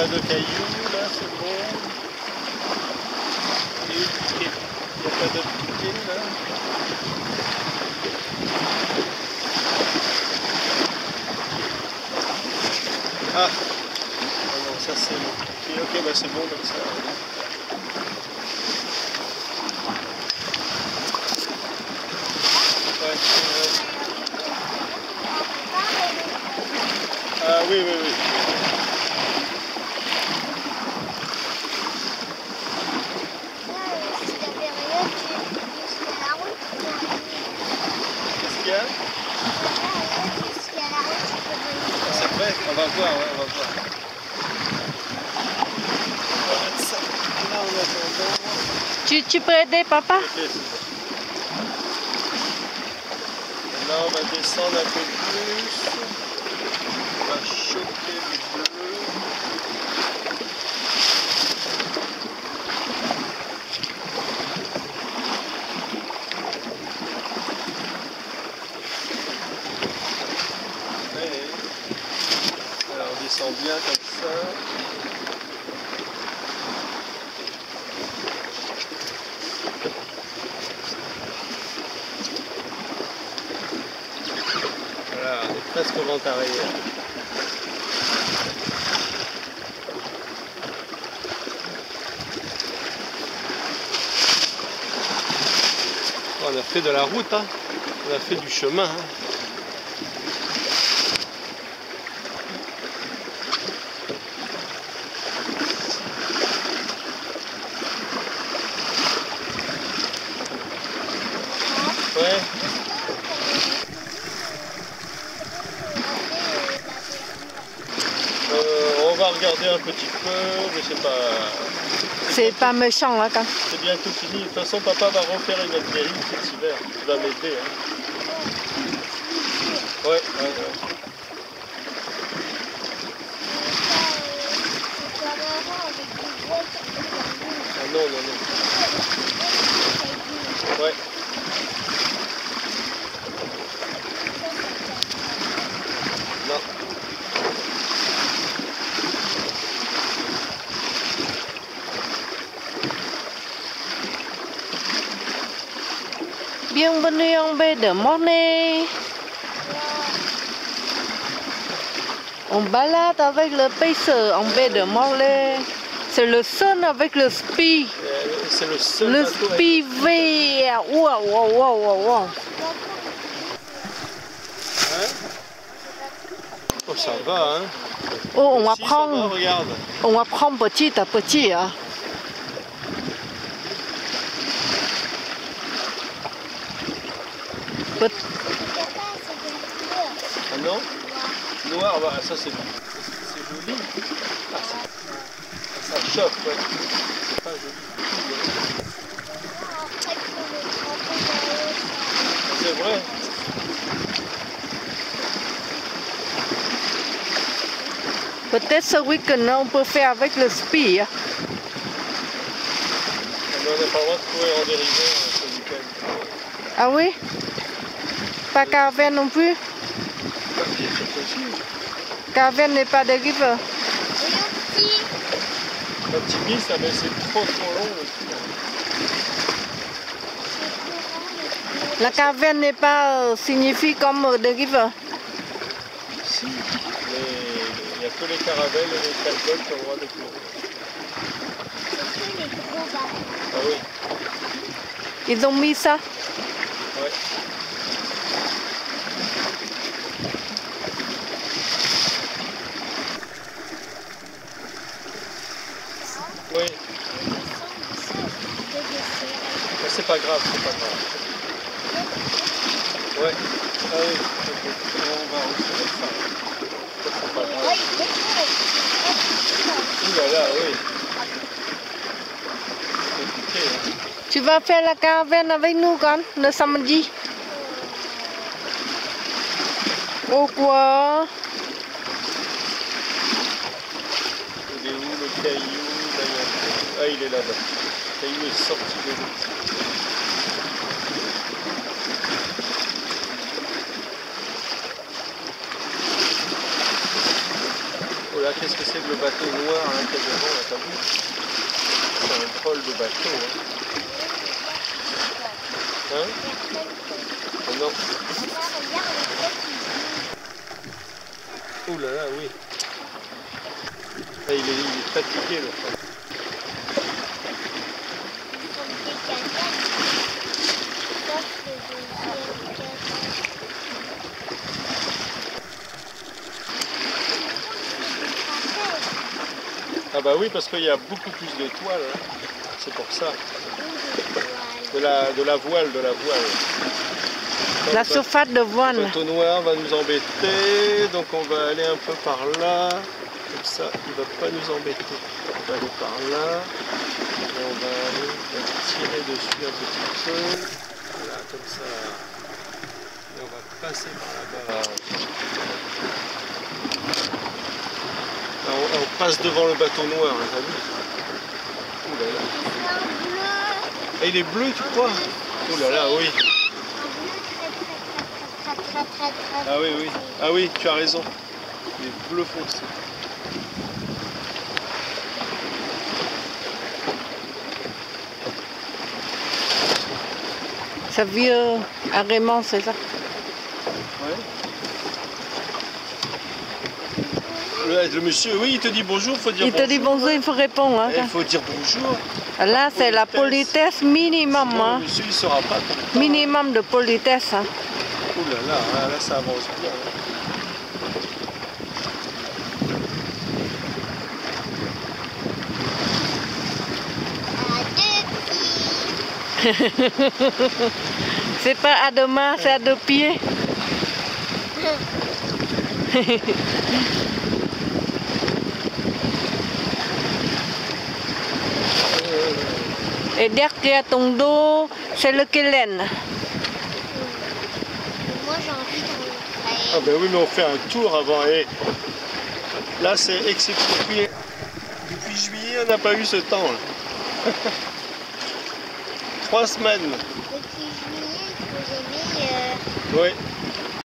pas de cailloux, là, c'est bon. Et il n'y a pas de piquet, là. Ah, oh non, ça c'est bon. Ok, bah c'est bon comme ça. Ouais, ah oui, oui, oui. Qu'est-ce qu'il y a? C'est vrai, on va voir, ouais, on va voir. On va mettre ça là en attendant. Tu peux aider papa? Ok, c'est bon. Et là, on va descendre un peu plus. On va choquer le bleu. Alors, on descend bien comme ça. Voilà, on est presque au vent arrière. On a fait de la route, hein. On a fait du chemin. Hein. Ouais. On va regarder un petit peu, mais c'est pas... C'est pas méchant là quand. C'est bientôt fini. De toute façon, papa va refaire une Algérie cet hiver. Il va m'aider. Hein. Ouais, ouais, ouais. Ah non, non, non. Ouais. Non. Bienvenue en baie de Mornay. On balade avec le payseur en baie de Mornay. C'est le seul avec le spi. C'est le seul Le bateau spi vert. Waouh, waouh, waouh, waouh. Hein? Oh, ça va, hein? Oh, on va Si, ça va, prendre. regarde. On va prendre petit à petit. Hein. Ah non? Noir, bah, ça c'est joli. Ah, ça choque, ouais. C'est pas joli. C'est vrai. Peut-être ce week-end on peut faire avec le spi. Hein. Mais on n'a pas le droit de courir en dériveur ce week-end. Ah oui? Pas Carven non plus? C'est possible. Carven n'est pas de river. L'optimiste, mais c'est trop long aussi. La Carven n'est pas signifie comme de river. Si, mais il n'y a que les caravelles et les calbottes qui ont le droit de courir. Ah oui. Ils ont mis ça. Ouais. Oui. Mais c'est pas grave, c'est pas grave. Ouais. Ah oui. Ok. On va retirer ça. Ça, c'est pas grave. Ouh là là, oui. C'est compliqué, hein. Tu vas faire la Carven avec nous quand le samedi? Pourquoi? Il est où le caillou? Là, ah, il est là-bas. Le caillou est sorti de l'eau. Oh là, qu'est-ce que que c'est que le bateau noir là qu'il y a devant, là, t'as vu? C'est un drôle de bateau. Hein? Oh non. Ouh là là, oui. Là, il est fatigué le frère. Ah bah oui, parce qu'il y a beaucoup plus de toile, hein. C'est pour ça. De la voile. La surface de voile. Le bateau noir va nous embêter, donc on va aller un peu par là. Comme ça, il ne va pas nous embêter. On va aller par là. Et on va aller tirer dessus un petit peu. Voilà, comme ça. Et on va passer par là-bas. On passe devant le bateau noir, t'as vu? Ouh là là. Et il est bleu, tu crois? Ouh là là, oui. Ah oui, oui. Ah oui, tu as raison. Il est bleu foncé. Ça vieux agrément, c'est ça? Ouais. Le monsieur, oui, il te dit bonjour, il faut dire bonjour. Il te dit bonjour, il faut répondre. Hein, il faut dire bonjour. Là, c'est la politesse minimum. Sinon, hein. le monsieur, il ne sera pas content. Minimum de politesse. Hein. Ouh là là, là, ça avance bien. C'est pas à deux mains, c'est à deux pieds. Et derrière ton dos, c'est le Kellen. Moi j'ai envie de Ah ben oui, mais on fait un tour avant. Et là, c'est exceptionnel. Depuis juillet, on n'a pas eu ce temps. Là. 3 semaines. Depuis juillet, il faut aimer. Oui.